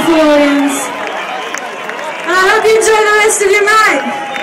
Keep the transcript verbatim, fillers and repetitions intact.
beautiful audience. And I hope you enjoy the rest of your night.